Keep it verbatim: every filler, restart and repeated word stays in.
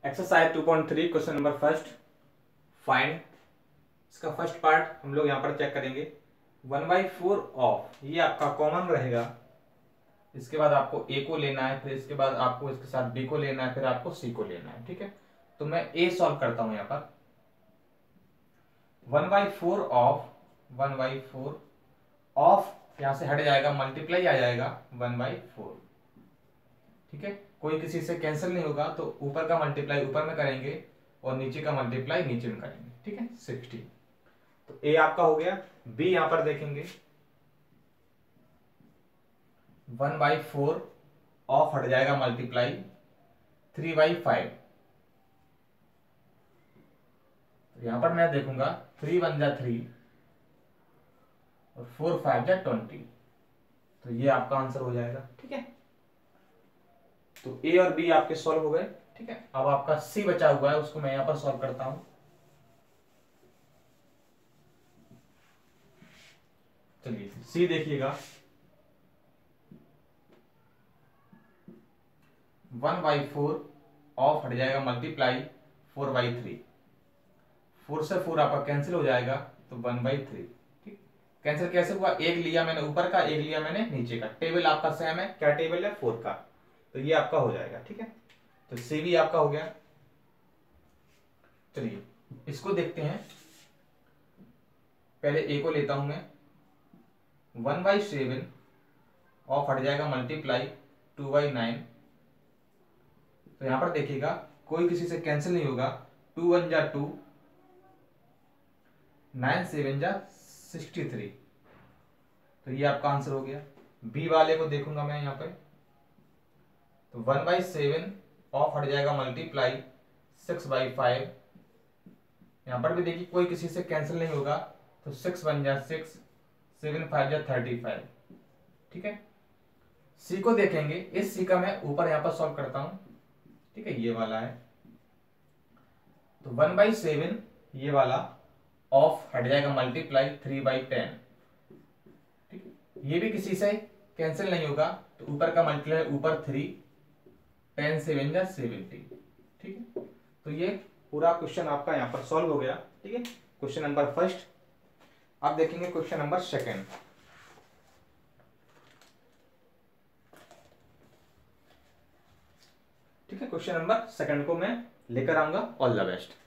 Exercise two point three question number first find. इसका first part हम लोग यहाँ पर चेक करेंगे। वन बाई फोर ऑफ, ये आपका कॉमन रहेगा। इसके बाद आपको ए को लेना है, फिर इसके बाद आपको इसके साथ बी को लेना है, फिर आपको सी को लेना है। ठीक है, तो मैं ए सॉल्व करता हूं यहाँ पर। One by four off, one by four off यहां से हट जाएगा, मल्टीप्लाई आ जाएगा वन बाई फोर। ठीक है, कोई किसी से कैंसिल नहीं होगा, तो ऊपर का मल्टीप्लाई ऊपर में करेंगे और नीचे का मल्टीप्लाई नीचे में करेंगे। ठीक है, सिक्सटी। तो ए आपका हो गया। बी यहां पर देखेंगे, वन बाई फोर ऑफ हट जाएगा, मल्टीप्लाई थ्री बाई फाइव। यहां पर मैं देखूंगा थ्री वन जा थ्री और फोर फाइव जा ट्वेंटी, तो ये आपका आंसर हो जाएगा। ठीक है, तो ए और बी आपके सॉल्व हो गए। ठीक है, अब आपका सी बचा हुआ है, उसको मैं यहां पर सॉल्व करता हूं। चलिए सी देखिएगा, वन बाई फोर ऑफ हट जाएगा, multiply four by three. Four से फोर आपका कैंसिल हो जाएगा, तो वन बाई थ्री। ठीक, कैंसिल कैसे हुआ? एक लिया मैंने ऊपर का, एक लिया मैंने नीचे का। टेबल आपका सेम है, क्या टेबल है? फोर का। तो ये आपका हो जाएगा। ठीक है, तो सी भी आपका हो गया। चलिए इसको देखते हैं। पहले ए को लेता हूं मैं, वन बाई सेवन ऑफ हट जाएगा, मल्टीप्लाई टू बाई नाइन। तो यहां पर देखिएगा कोई किसी से कैंसिल नहीं होगा, टू वन जा टू, नाइन सेवन जा सिक्सटी थ्री। तो ये आपका आंसर हो गया। बी वाले को देखूंगा मैं यहां पे, तो वन बाई सेवन ऑफ हट जाएगा, मल्टीप्लाई सिक्स बाई फाइव। यहां पर भी देखिए कोई किसी से कैंसिल नहीं होगा, तो सिक्स वन जा सिक्स, सेवन फाइव जा थर्टी फाइव। ठीक है, सी को देखेंगे। इस सी का मैं ऊपर यहां पर सॉल्व करता हूं। ठीक है, ये वाला है, तो वन बाई सेवन ये वाला ऑफ हट जाएगा, मल्टीप्लाई थ्री बाई टेन। ठीक है, ये भी किसी से कैंसिल नहीं होगा, तो ऊपर का मल्टीप्लाई ऊपर थ्री, टेन सेवन जा सेवेंटी। ठीक है, तो ये पूरा क्वेश्चन आपका यहां पर सॉल्व हो गया। ठीक है, क्वेश्चन नंबर फर्स्ट। अब देखेंगे क्वेश्चन नंबर सेकेंड। ठीक है, क्वेश्चन नंबर सेकंड को मैं लेकर आऊंगा। All the best.